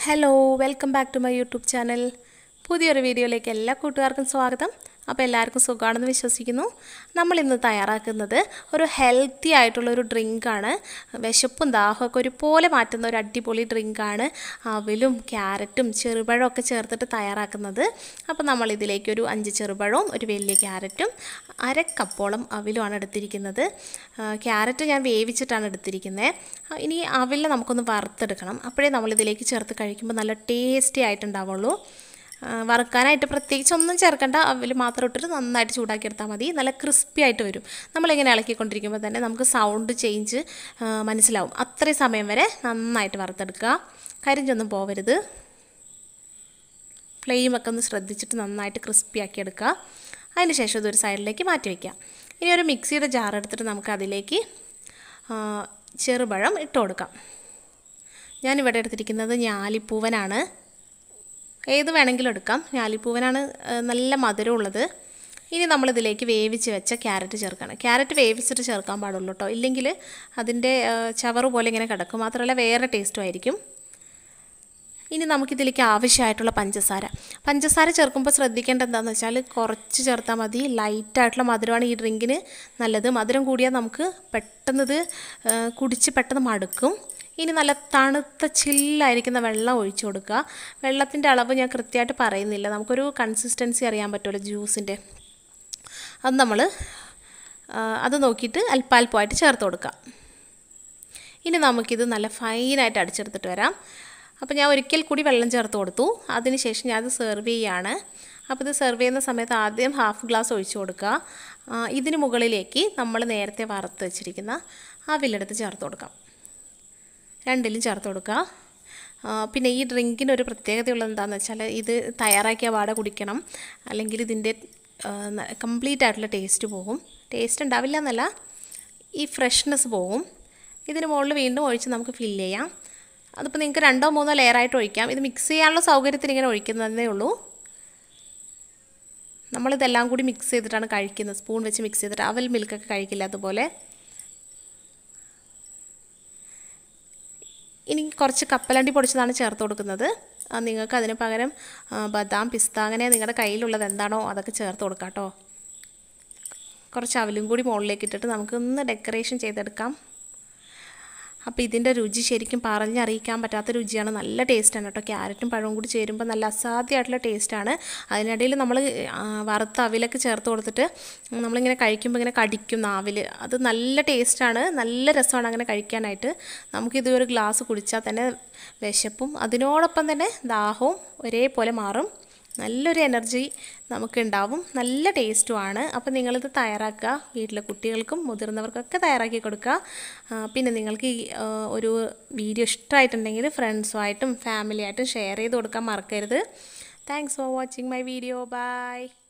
Hello welcome back to my YouTube channel. പുതിയൊരു വീഡിയോയിലേക്ക് എല്ലാ കൂട്ടുകാർക്കും സ്വാഗതം. അപ്പോൾ എല്ലാവർക്കും സുഖമാണെന്ന് വിശ്വസിക്കുന്നു. നമ്മളിന്ന് തയ്യാറാക്കുന്നത് ഒരു ഹെൽത്തി ആയിട്ടുള്ളൊരു ഡ്രിങ്കാണ്. വിശപ്പും ദാഹമൊക്കെ ഒരുപോലെ മാറ്റുന്ന ഒരു അടിപൊളി ഡ്രിങ്കാണ്. അവിലും ക്യാരറ്റും ചെറുപഴമൊക്കെ ചേർത്തിട്ട് തയ്യാറാക്കുന്നത്. അപ്പോൾ നമ്മളിതിലേക്ക് ഒരു 5 ചെറുപഴവും ഒരു വലിയ ക്യാരറ്റും 1/2 കപ്പോളം അവിലുമാണ് എടുത്തിരിക്കുന്നത്. ക്യാരറ്റ് ഞാൻ വേവിച്ചിട്ടാണ് എടുത്തിരിക്കുന്നത്. ഇനി അവിലിനെ നമുക്കൊന്ന് വറുത്തെടുക്കണം. അപ്പോഴേ നമ്മളിതിലേക്ക് ചേർത്ത് കഴിക്കുമ്പോൾ നല്ല ടേസ്റ്റി ആയിട്ടുണ്ടാവുള്ളൂ. വറുക്കാനായിട്ട് പ്രത്യേകിച്ച് ഒന്നും ചേർക്കേണ്ട, അവിൽ മാത്രം ഇട്ടിട്ട് നന്നായിട്ട് ചൂടാക്കി എടുത്താൽ മതി. നല്ല ക്രിസ്പി ആയിട്ട് വരും. നമ്മളിങ്ങനെ ഇളക്കിക്കൊണ്ടിരിക്കുമ്പോൾ തന്നെ നമുക്ക് സൗണ്ട് ചേഞ്ച് മനസ്സിലാവും. അത്രയും സമയം വരെ നന്നായിട്ട് വറുത്തെടുക്കുക. കരിഞ്ഞൊന്നും പോവരുത്. ഫ്ലെയിമൊക്കെ ഒന്ന് ശ്രദ്ധിച്ചിട്ട് നന്നായിട്ട് ക്രിസ്പി ആക്കി എടുക്കുക. അതിന് ശേഷം ഇതൊരു സൈഡിലേക്ക് മാറ്റി വയ്ക്കുക. ഇനി ഒരു മിക്സിയുടെ ജാർ എടുത്തിട്ട് നമുക്ക് അതിലേക്ക് ചെറുപഴം ഇട്ട് കൊടുക്കാം. ഞാനിവിടെ എടുത്തിരിക്കുന്നത് ഞാലിപ്പൂവനാണ്. ഏത് വേണമെങ്കിലും എടുക്കാം. ഞാലിപ്പൂവനാണ് നല്ല മധുരമുള്ളത്. ഇനി നമ്മളിതിലേക്ക് വേവിച്ച് വെച്ച ക്യാരറ്റ് ചേർക്കണം. ക്യാരറ്റ് വേവിച്ചിട്ട് ചേർക്കാൻ പാടുള്ളൂ കേട്ടോ, ഇല്ലെങ്കിൽ അതിൻ്റെ ചവറ് പോലെ ഇങ്ങനെ കിടക്കും. മാത്രമല്ല വേറെ ടേസ്റ്റും ആയിരിക്കും. ഇനി നമുക്കിതിലേക്ക് ആവശ്യമായിട്ടുള്ള പഞ്ചസാര ചേർക്കുമ്പോൾ ശ്രദ്ധിക്കേണ്ടത് എന്താണെന്ന് വെച്ചാൽ കുറച്ച് ചേർത്താൽ മതി. ലൈറ്റായിട്ടുള്ള മധുരമാണ് ഈ ഡ്രിങ്കിന് നല്ലത്. മധുരം കൂടിയാൽ നമുക്ക് പെട്ടെന്നത് കുടിച്ച് പെട്ടെന്ന് മടുക്കും. ഇനി നല്ല തണുത്ത ചില്ലായിരിക്കുന്ന വെള്ളം ഒഴിച്ചു കൊടുക്കുക. വെള്ളത്തിൻ്റെ അളവ് ഞാൻ കൃത്യമായിട്ട് പറയുന്നില്ല, നമുക്കൊരു കൺസിസ്റ്റൻസി അറിയാൻ പറ്റുമല്ലോ ജ്യൂസിൻ്റെ. അത് നോക്കിയിട്ട് അല്പാൽപ്പമായിട്ട് ചേർത്ത് കൊടുക്കുക. ഇനി നമുക്കിത് നല്ല ഫൈനായിട്ട് അടിച്ചെടുത്തിട്ട് വരാം. അപ്പോൾ ഞാൻ ഒരിക്കൽ കൂടി വെള്ളം ചേർത്ത് കൊടുത്തു. അതിനുശേഷം ഞാനത് സെർവ് ചെയ്യുകയാണ്. അപ്പോൾ ഇത് സെർവ് ചെയ്യുന്ന സമയത്ത് ആദ്യം 1/2 ഗ്ലാസ് ഒഴിച്ചു കൊടുക്കുക. ഇതിന് മുകളിലേക്ക് നമ്മൾ നേരത്തെ വറുത്ത് വെച്ചിരിക്കുന്ന അവിലെടുത്ത് ചേർത്ത് കൊടുക്കാം. രണ്ടിലും ചേർത്ത് കൊടുക്കുക. പിന്നെ ഈ ഡ്രിങ്കിനൊരു പ്രത്യേകതയുള്ളത് എന്താണെന്ന് വെച്ചാൽ ഇത് തയ്യാറാക്കിയ പാടെ കുടിക്കണം, അല്ലെങ്കിൽ ഇതിൻ്റെ കംപ്ലീറ്റ് ആയിട്ടുള്ള ടേസ്റ്റ് പോകും. ടേസ്റ്റ് ഉണ്ടാവില്ല എന്നല്ല, ഈ ഫ്രഷ്നെസ് പോകും. ഇതിന് മുകളിൽ വീണ്ടും ഒഴിച്ച് നമുക്ക് ഫില്ല് ചെയ്യാം. അതിപ്പോൾ നിങ്ങൾക്ക് 2 or 3 ലെയറായിട്ട് ഒഴിക്കാം. ഇത് മിക്സ് ചെയ്യാനുള്ള സൗകര്യത്തിന് ഇങ്ങനെ ഒഴിക്കുന്നതേ ഉള്ളൂ. നമ്മളിതെല്ലാം കൂടി മിക്സ് ചെയ്തിട്ടാണ് കഴിക്കുന്നത്. സ്പൂൺ വെച്ച് മിക്സ് ചെയ്തിട്ട്. അവൽ മിൽക്കൊക്കെ കഴിക്കില്ല അതുപോലെ. ഇനി കുറച്ച് കപ്പലണ്ടി പൊടിച്ചതാണ് ചേർത്ത് കൊടുക്കുന്നത്. നിങ്ങൾക്ക് അതിന് പകരം ബദാം, പിസ്ത, അങ്ങനെ നിങ്ങളുടെ കയ്യിലുള്ളത് എന്താണോ അതൊക്കെ ചേർത്ത് കൊടുക്കാം കേട്ടോ. കുറച്ച് അവലും കൂടി മുകളിലേക്ക് ഇട്ടിട്ട് നമുക്കൊന്ന് ഡെക്കറേഷൻ ചെയ്തെടുക്കാം. അപ്പോൾ ഇതിൻ്റെ രുചി ശരിക്കും പറഞ്ഞറിയിക്കാൻ പറ്റാത്ത രുചിയാണ്. നല്ല ടേസ്റ്റാണ് കേട്ടോ. ക്യാരറ്റും പഴവും കൂടി ചേരുമ്പോൾ നല്ല അസാധ്യമായിട്ടുള്ള ടേസ്റ്റാണ്. അതിനിടയിൽ നമ്മൾ വറുത്ത അവിലൊക്കെ ചേർത്ത് കൊടുത്തിട്ട് നമ്മളിങ്ങനെ കഴിക്കുമ്പോൾ ഇങ്ങനെ കടിക്കും നാവിൽ. അത് നല്ല ടേസ്റ്റാണ്, നല്ല രസമാണ് അങ്ങനെ കഴിക്കാനായിട്ട്. നമുക്കിത് ഒരു ഗ്ലാസ് കുടിച്ചാൽ തന്നെ വിശപ്പും അതിനോടൊപ്പം തന്നെ ദാഹവും ഒരേപോലെ മാറും. നല്ലൊരു എനർജി നമുക്കുണ്ടാവും. നല്ല ടേസ്റ്റുമാണ്. അപ്പോൾ നിങ്ങളിത് തയ്യാറാക്കുക. വീട്ടിലെ കുട്ടികൾക്കും മുതിർന്നവർക്കൊക്കെ തയ്യാറാക്കി കൊടുക്കുക. പിന്നെ നിങ്ങൾക്ക് ഈ ഒരു വീഡിയോ ഇഷ്ടമായിട്ടുണ്ടെങ്കിൽ ഫ്രണ്ട്സുമായിട്ടും ഫാമിലിയായിട്ടും ഷെയർ ചെയ്ത് കൊടുക്കാൻ മറക്കരുത്. Thanks for watching my video. By.